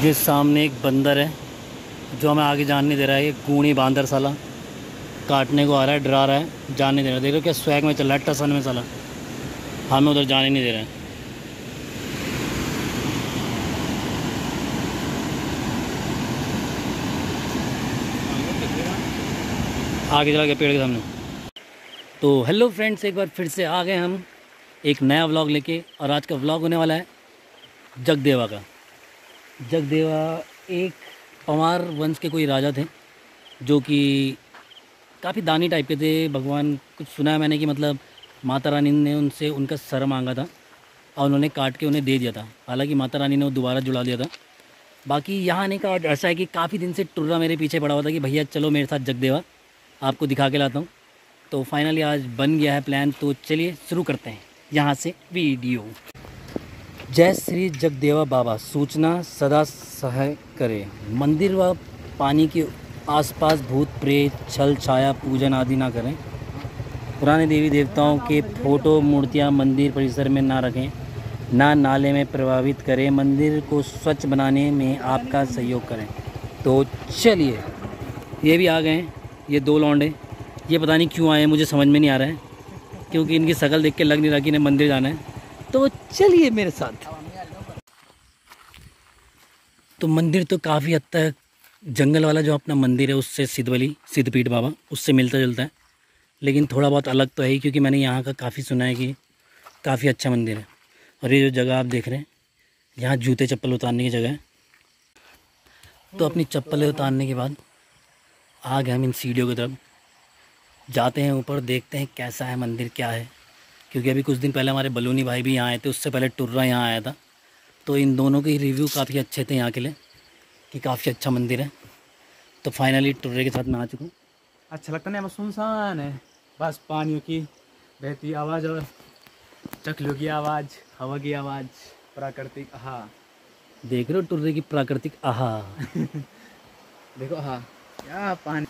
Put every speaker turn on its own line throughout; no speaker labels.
ये सामने एक बंदर है जो हमें आगे जाने नहीं दे रहा है। ये गूणी बांदर साला काटने को आ रहा है, डरा रहा है, जाने नहीं दे रहा। देखो क्या स्वैग में चल रहा है, टसन में साला हमें उधर जाने नहीं दे रहा है। आगे चला गया पेड़ के सामने। तो हेलो फ्रेंड्स, एक बार फिर से आ गए हम एक नया व्लॉग लेके। और आज का व्लॉग होने वाला है जगदेवा का। जगदेवा एक पंवार वंश के कोई राजा थे जो कि काफ़ी दानी टाइप के थे। भगवान कुछ सुना है मैंने कि मतलब माता रानी ने उनसे उनका सर मांगा था और उन्होंने काट के उन्हें दे दिया था। हालांकि माता रानी ने वो दोबारा जुड़ा दिया था। बाकी यहाँ आने का ऐसा है कि काफ़ी दिन से टुर्रा मेरे पीछे पड़ा हुआ था कि भैया चलो मेरे साथ जगदेवा, आपको दिखा के लाता हूँ। तो फाइनली आज बन गया है प्लान, तो चलिए शुरू करते हैं यहाँ से वीडियो। जय श्री जगदेवा बाबा, सूचना सदा सहाय करे। मंदिर व पानी के आसपास भूत प्रेत छल छाया पूजन आदि ना करें। पुराने देवी देवताओं के फोटो मूर्तियाँ मंदिर परिसर में ना रखें, ना नाले में प्रभावित करें। मंदिर को स्वच्छ बनाने में आपका सहयोग करें। तो चलिए, ये भी आ गए हैं, ये दो लौंडे। ये पता नहीं क्यों आए हैं, मुझे समझ में नहीं आ रहा है, क्योंकि इनकी शक्ल देख के लग नहीं रहा कि इन्हें मंदिर जाना है। तो चलिए मेरे साथ। तो मंदिर तो काफ़ी हद तक जंगल वाला जो अपना मंदिर है उससे सिद्धपीठ बाबा उससे मिलता जुलता है, लेकिन थोड़ा बहुत अलग तो है ही, क्योंकि मैंने यहाँ का काफ़ी सुना है कि काफ़ी अच्छा मंदिर है। और ये जो जगह आप देख रहे हैं, यहाँ जूते चप्पल उतारने की जगह है। तो अपनी चप्पलें उतारने के बाद आ गए हम इन सीढ़ियों की तरफ, जाते हैं ऊपर, देखते हैं कैसा है मंदिर, क्या है। क्योंकि अभी कुछ दिन पहले हमारे बलूनी भाई भी यहाँ आए थे, उससे पहले टुर्रा यहाँ आया था। तो इन दोनों के रिव्यू काफ़ी अच्छे थे यहाँ के लिए कि काफ़ी अच्छा मंदिर है। तो फाइनली टुर्रे के साथ मैं आ चुका हूँ।
अच्छा लगता नहीं, सुनसान है, बस पानियों की बहती आवाज़ और चकलियों की आवाज़, हवा की आवाज़, प्राकृतिक आहा।
देख रहे हो टुर्रे की प्राकृतिक आहा।
देखो आहा, क्या पानी।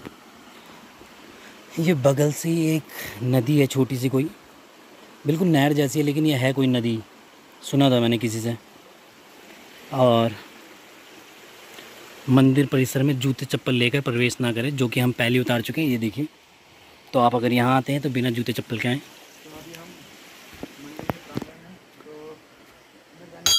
ये बगल से एक नदी है छोटी सी, कोई बिल्कुल नहर जैसी है, लेकिन ये है कोई नदी, सुना था मैंने किसी से। और मंदिर परिसर में जूते चप्पल लेकर प्रवेश ना करें, जो कि हम पहले उतार चुके हैं। ये देखिए, तो आप अगर यहाँ आते हैं तो बिना जूते चप्पल के आएँ।
तो अभी हम मंदिर के प्रांगण में, तो अंदर जाने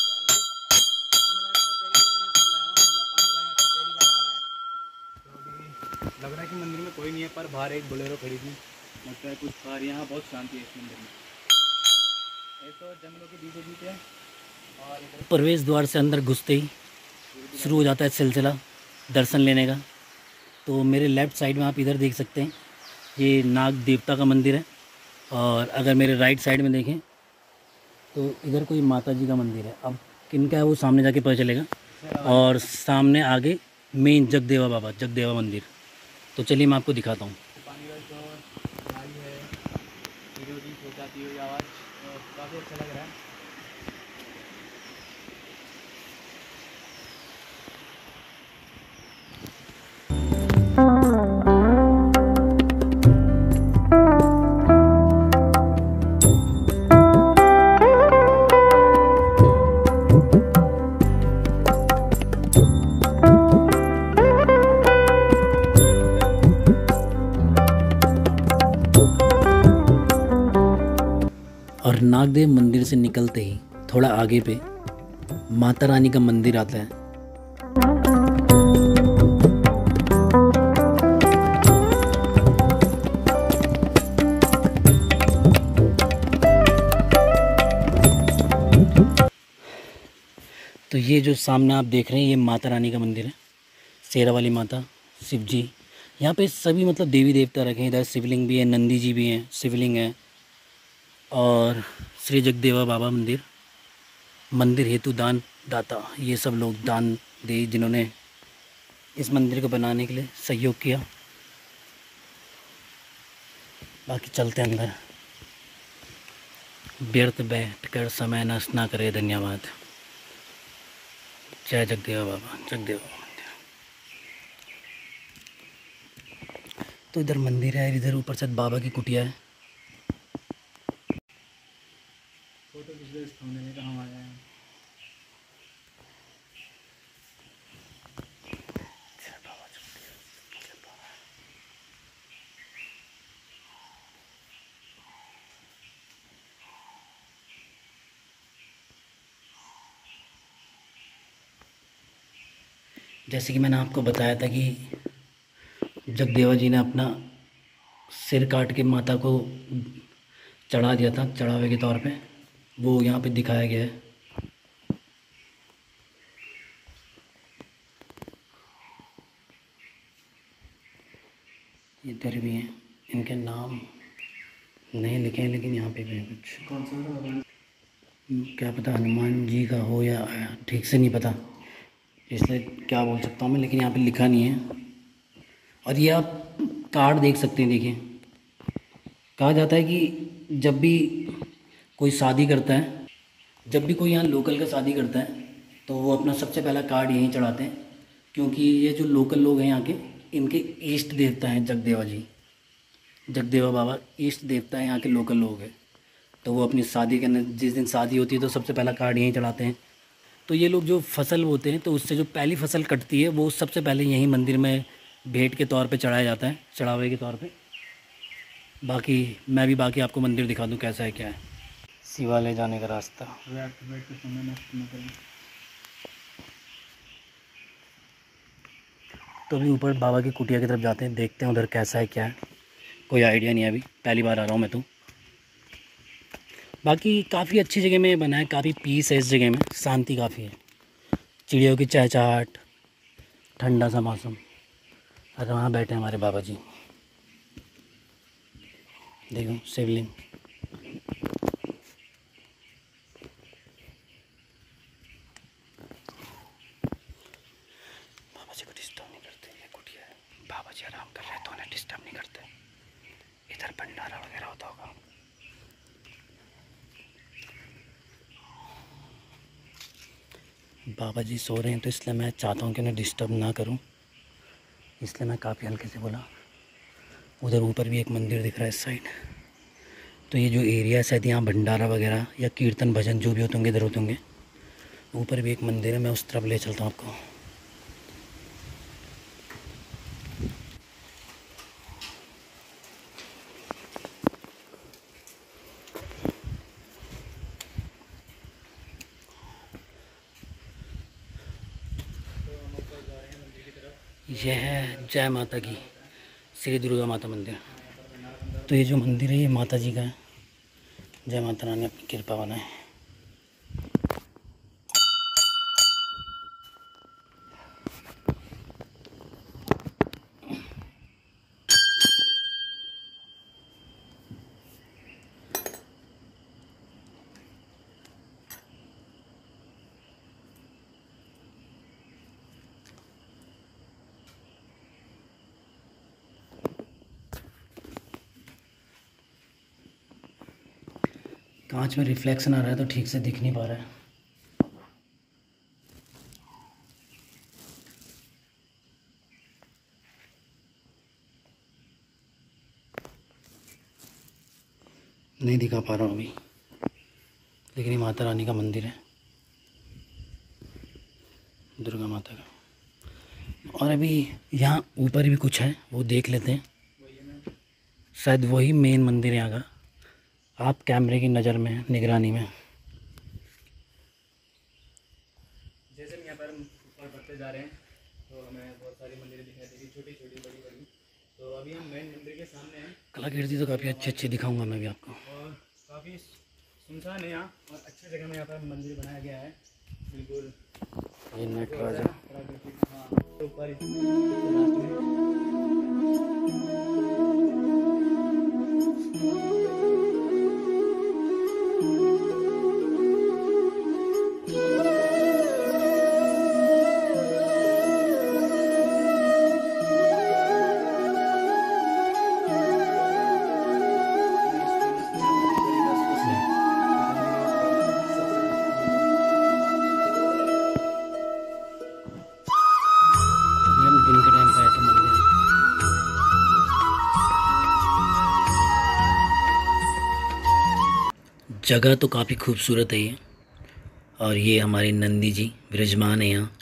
की लग रहा है कि मंदिर में कोई नहीं है, पर बाहर एक बोलेरो खड़ी थी, लगता है कुछ बाहर। यहाँ बहुत शांति है इस मंदिर में, एक तो जंगलों के बीचों बीच है और इधर
प्रवेश द्वार से अंदर घुसते ही शुरू हो जाता है सिलसिला दर्शन लेने का। तो मेरे लेफ़्ट साइड में आप इधर देख सकते हैं, ये नाग देवता का मंदिर है। और अगर मेरे राइट साइड में देखें तो इधर कोई माता जी का मंदिर है। अब किनका है वो सामने जाके पता चलेगा। और सामने आगे मेन जगदेवा बाबा, जगदेवा मंदिर। तो चलिए मैं आपको दिखाता हूँ।
पानी का शोर आई है, वीडियो की पहुँचाती हुई आवाज़, काफ़ी अच्छा लग रहा है।
और नागदेव मंदिर से निकलते ही थोड़ा आगे पे माता रानी का मंदिर आता है। तो ये जो सामने आप देख रहे हैं, ये माता रानी का मंदिर है। शेरा वाली माता, शिव जी, यहाँ पे सभी मतलब देवी देवता रखे हैं। इधर शिवलिंग भी है, नंदी जी भी हैं, शिवलिंग है। और श्री जगदेवा बाबा मंदिर, मंदिर हेतु दान दाता, ये सब लोग दान दे जिन्होंने इस मंदिर को बनाने के लिए सहयोग किया। बाकी चलते हैं अंदर, व्यर्थ बैठकर समय नष्ट ना करे। धन्यवाद। जय जगदेवा बाबा, जगदेवा मंदिर। तो इधर मंदिर है, इधर ऊपर से बाबा की कुटिया है।
फोटो खींच लो इस थाने में, कहाँ आया है।
जैसे कि मैंने आपको बताया था कि जगदेवा जी ने अपना सिर काट के माता को चढ़ा दिया था चढ़ावे के तौर पे, वो यहाँ पे दिखाया गया है। इधर भी हैं, इनके नाम नहीं लिखे हैं लेकिन यहाँ पे भी हैं कुछ।
कौन सा
क्या पता हनुमान जी का हो या ठीक से नहीं पता, इसलिए क्या बोल सकता हूँ मैं, लेकिन यहाँ पे लिखा नहीं है। और ये आप कार्ड देख सकते हैं, देखिए कहा जाता है कि जब भी कोई शादी करता है, जब भी कोई यहाँ लोकल का शादी करता है तो वो अपना सबसे पहला कार्ड यहीं चढ़ाते हैं, क्योंकि ये जो लोकल लोग हैं यहाँ के, इनके इष्ट देवता हैं जगदेवा जी। जगदेवा बाबा इष्ट देवता है यहाँ के लोकल लोग हैं, तो वो अपनी शादी करने जिस दिन शादी होती है तो सबसे पहला कार्ड यहीं चढ़ाते हैं। तो ये लोग जो फसल बोते हैं तो उससे जो पहली फसल कटती है वो सबसे पहले यहीं मंदिर में भेंट के तौर पे चढ़ाया जाता है, चढ़ावे के तौर पे। बाकी मैं भी बाकी आपको मंदिर दिखा दूँ कैसा है क्या है। शिवालय जाने का रास्ता। तो अभी ऊपर बाबा की कुटिया की तरफ जाते हैं, देखते हैं उधर कैसा है क्या है, कोई आइडिया नहीं है, अभी पहली बार आ रहा हूँ मैं तो। बाकी काफ़ी अच्छी जगह में बना है, काफ़ी पीस है इस जगह में, शांति काफ़ी है, चिड़ियों की चहचहाहट, ठंडा सा मौसम। और वहाँ बैठे हैं हमारे बाबा जी, देखो शिवलिंग। बाबा जी को डिस्टर्ब नहीं करते, ये कुटिया है, बाबा जी आराम कर रहे हैं तो उन्हें डिस्टर्ब नहीं करते। इधर भंडारा वगैरह होता होगा। बाबा जी सो रहे हैं तो इसलिए मैं चाहता हूँ कि उन्हें डिस्टर्ब ना करूँ, इसलिए मैं काफ़ी हल्के से बोला। उधर ऊपर भी एक मंदिर दिख रहा है इस साइड। तो ये जो एरिया है शायद यहाँ भंडारा वगैरह या कीर्तन भजन जो भी होते होंगे इधर होते होंगे। ऊपर भी एक मंदिर है, मैं उस तरफ ले चलता हूँ आपको। यह है जय माता की श्री दुर्गा माता मंदिर। तो ये जो मंदिर है ये माता जी का है, जय माता रानी अपनी कृपा बनाए। कांच में रिफ्लेक्शन आ रहा है तो ठीक से दिख नहीं पा रहा है। नहीं दिखा पा रहा हूँ अभी, लेकिन ये माता रानी का मंदिर है, दुर्गा माता का। और अभी यहाँ ऊपर भी कुछ है, वो देख लेते हैं, शायद वही मेन मंदिर है यहाँ का। आप कैमरे की नज़र में, निगरानी में।
जैसे हम यहाँ पर ऊपर बढ़ते जा रहे हैं तो हमें बहुत सारी मंदिरें दिखाई देगी, छोटी छोटी बड़ी बड़ी। तो अभी हम मेन मंदिर के सामने हैं।
कलाकृति तो काफ़ी अच्छी अच्छी दिखाऊंगा मैं भी आपको।
और काफ़ी सुनसान है यहाँ, और अच्छी जगह में यहाँ पर मंदिर बनाया गया है, बिल्कुल
ये नटराजा।
प्राकृतिक। हाँ, ऊपर लास्ट में
अभी हम दिन के टाइम पे आए थे मंदिर। जगह तो काफ़ी खूबसूरत है ये, और ये हमारे नंदी जी विराजमान है यहाँ।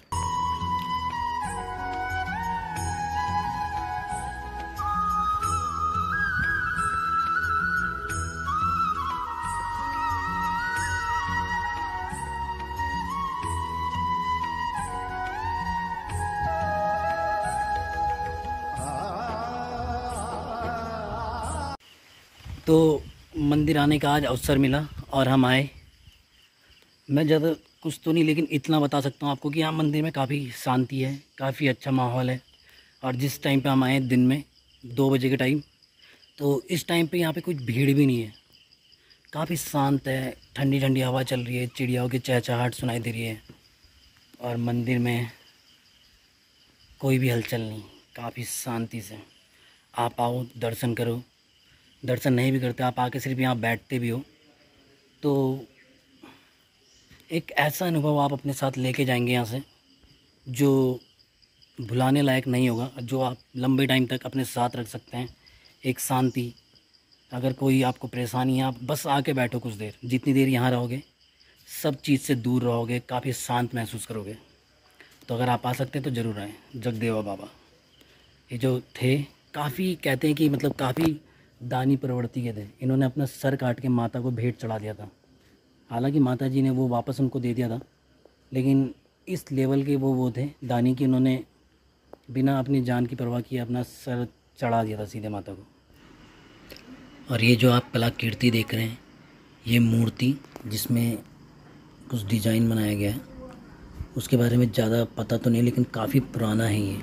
तो मंदिर आने का आज अवसर मिला और हम आए। मैं ज़्यादा कुछ तो नहीं, लेकिन इतना बता सकता हूँ आपको कि यहाँ मंदिर में काफ़ी शांति है, काफ़ी अच्छा माहौल है। और जिस टाइम पे हम आए दिन में 2 बजे के टाइम, तो इस टाइम पे यहाँ पे कुछ भीड़ भी नहीं है, काफ़ी शांत है, ठंडी ठंडी हवा चल रही है, चिड़ियाओं की चहचहाहट सुनाई दे रही है और मंदिर में कोई भी हलचल नहीं, काफ़ी शांति से। आप आओ, दर्शन करो। दर्शन नहीं भी करते, आप आके सिर्फ यहाँ बैठते भी हो तो एक ऐसा अनुभव आप अपने साथ लेके जाएंगे यहाँ से जो भुलाने लायक नहीं होगा, जो आप लंबे टाइम तक अपने साथ रख सकते हैं। एक शांति, अगर कोई आपको परेशानी है, आप बस आके बैठो कुछ देर, जितनी देर यहाँ रहोगे सब चीज़ से दूर रहोगे, काफ़ी शांत महसूस करोगे। तो अगर आप आ सकते हैं तो ज़रूर आएँ। जगदेवा बाबा ये जो थे, काफ़ी कहते हैं कि मतलब काफ़ी दानी प्रवृत्ति के थे। इन्होंने अपना सर काट के माता को भेंट चढ़ा दिया था। हालांकि माता जी ने वो वापस उनको दे दिया था, लेकिन इस लेवल के वो थे दानी कि उन्होंने बिना अपनी जान की परवाह किए अपना सर चढ़ा दिया था सीधे माता को। और ये जो आप कलाकृति देख रहे हैं, ये मूर्ति जिसमें कुछ डिज़ाइन बनाया गया है, उसके बारे में ज़्यादा पता तो नहीं, लेकिन काफ़ी पुराना है ये।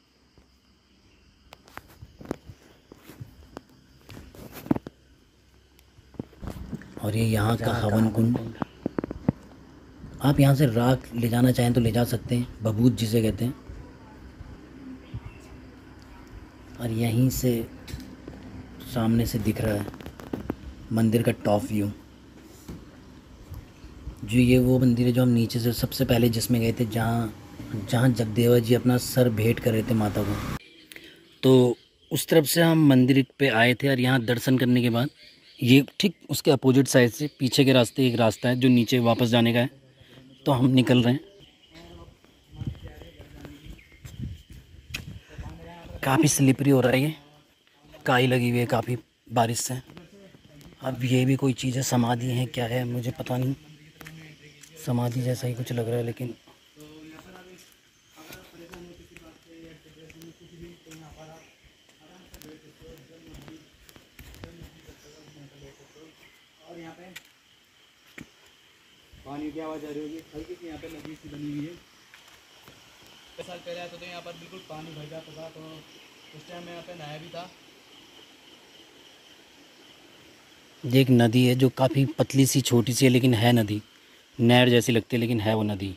और ये यहाँ का हवन कुंड। आप यहाँ से राख ले जाना चाहें तो ले जा सकते हैं, बबूत जिसे कहते हैं। और यहीं से सामने से दिख रहा है मंदिर का टॉप व्यू। जो ये वो मंदिर है जो हम नीचे से सबसे पहले जिसमें गए थे, जहाँ जगदेवा जी अपना सर भेंट कर रहे थे माता को। तो उस तरफ से हम मंदिर पे आए थे और यहाँ दर्शन करने के बाद ये ठीक उसके अपोजिट साइड से पीछे के रास्ते एक रास्ता है जो नीचे वापस जाने का है, तो हम निकल रहे हैं। काफ़ी स्लिपरी हो रहा है, ये काई लगी हुई है काफ़ी बारिश से। अब ये भी कोई चीज़ है, समाधि है क्या है मुझे पता नहीं, समाधि जैसा ही कुछ लग रहा है। लेकिन
और यहाँ पे पानी की आवाज़ आ रही होगी, हल्की सी यहाँ पे नदी सी बनी हुई है। 6 साल पहले आया तो यहाँ पर बिल्कुल पानी भर जाता था, तो उस टाइम मैं यहाँ पे नहाया भी था।
एक नदी है जो काफ़ी पतली सी छोटी सी है, लेकिन है नदी, नहर जैसी लगती है लेकिन है वो नदी।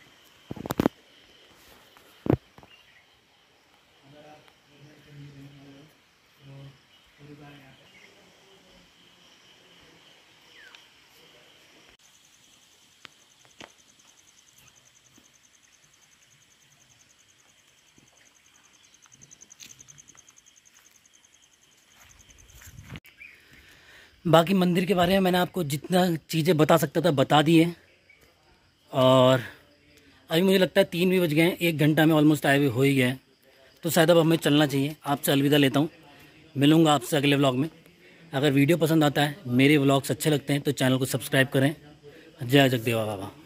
बाकी मंदिर के बारे में मैंने आपको जितना चीज़ें बता सकता था बता दी है। और अभी मुझे लगता है 3 भी बज गए हैं, 1 घंटा में ऑलमोस्ट आए हुए हो ही गया है, तो शायद अब हमें चलना चाहिए। आपसे अलविदा लेता हूँ, मिलूँगा आपसे अगले व्लॉग में। अगर वीडियो पसंद आता है, मेरे व्लॉग्स अच्छे लगते हैं तो चैनल को सब्सक्राइब करें। जय जगदेवा बाबा।